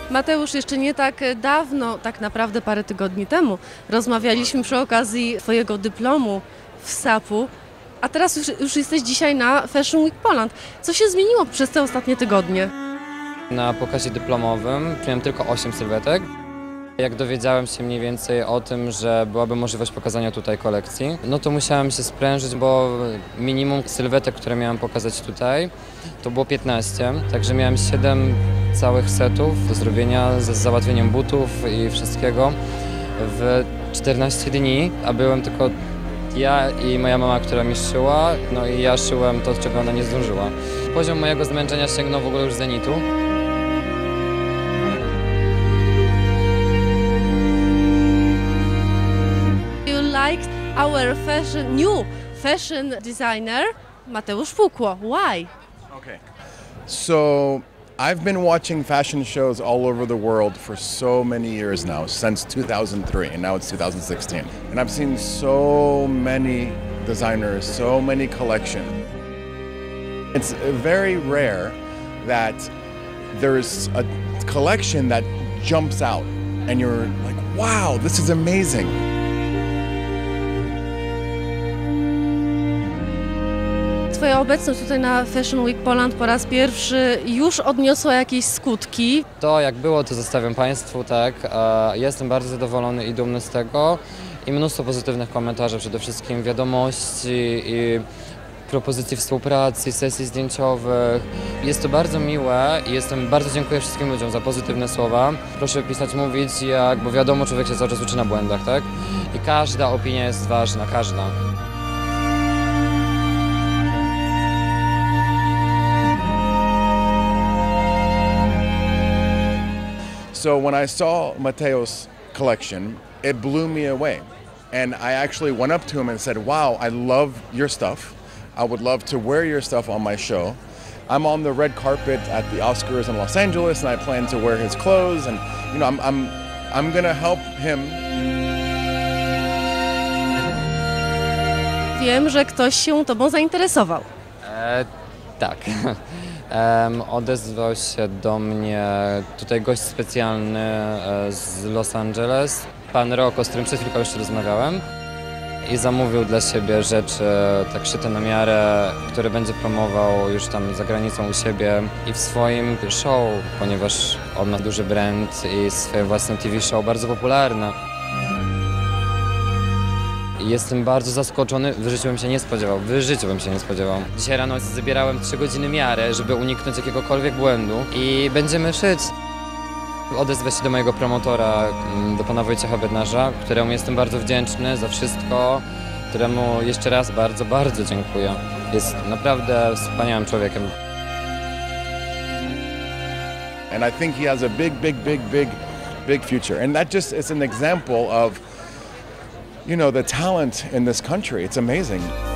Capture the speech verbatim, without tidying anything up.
Mateusz, jeszcze nie tak dawno, tak naprawdę parę tygodni temu, rozmawialiśmy przy okazji Twojego dyplomu w sapu, a teraz już, już jesteś dzisiaj na Fashion Week Poland. Co się zmieniło przez te ostatnie tygodnie? Na pokazie dyplomowym miałem tylko osiem sylwetek. Jak dowiedziałem się mniej więcej o tym, że byłaby możliwość pokazania tutaj kolekcji, no to musiałem się sprężyć, bo minimum sylwetek, które miałem pokazać tutaj, to było piętnaście, także miałem siedem całych setów do zrobienia z załatwieniem butów i wszystkiego w czternaście dni, a byłem tylko ja i moja mama, która mi szyła, no i ja szyłem to, czego ona nie zdążyła. Poziom mojego zmęczenia sięgnął w ogóle już zenitu. Liked our fashion, new fashion designer, Mateusz Pukło. Why? Okay. So I've been watching fashion shows all over the world for so many years now, since two thousand three, and now it's two thousand sixteen. And I've seen so many designers, so many collections. It's very rare that there's a collection that jumps out and you're like, wow, this is amazing. Twoja obecność tutaj na Fashion Week Poland po raz pierwszy już odniosła jakieś skutki. To jak było, to zostawiam Państwu, tak. Jestem bardzo zadowolony i dumny z tego i mnóstwo pozytywnych komentarzy, przede wszystkim wiadomości i propozycji współpracy, sesji zdjęciowych. Jest to bardzo miłe i jestem bardzo dziękuję wszystkim ludziom za pozytywne słowa. Proszę pisać, mówić, jak, bo wiadomo, człowiek się cały czas uczy na błędach, tak? I każda opinia jest ważna, każda. So when I saw Mateo's collection, it blew me away. And I actually went up to him and said, wow, I love your stuff. I would love to wear your stuff on my show. I'm on the red carpet at the Oscars in Los Angeles, and I plan to wear his clothes. And you know, I'm, I'm, I'm gonna help him. Wiem, że ktoś się Tobą zainteresował. E, tak. Um, odezwał się do mnie tutaj gość specjalny e, z Los Angeles, pan Rocco, z którym przed chwilką jeszcze rozmawiałem i zamówił dla siebie rzeczy tak szyte na miarę, które będzie promował już tam za granicą u siebie i w swoim show, ponieważ on ma duży brand i swoje własne T V show, bardzo popularne. Jestem bardzo zaskoczony, w życiu bym się nie spodziewał, w życiu bym się nie spodziewał. Dzisiaj rano zabierałem trzy godziny miarę, żeby uniknąć jakiegokolwiek błędu i będziemy szyć. Odezwę się do mojego promotora, do pana Wojciecha Bednarza, któremu jestem bardzo wdzięczny za wszystko, któremu jeszcze raz bardzo, bardzo dziękuję. Jest naprawdę wspaniałym człowiekiem. And I think he has a big, big, big, big, big future. And that just is an example of, you know, the talent in this country. It's amazing.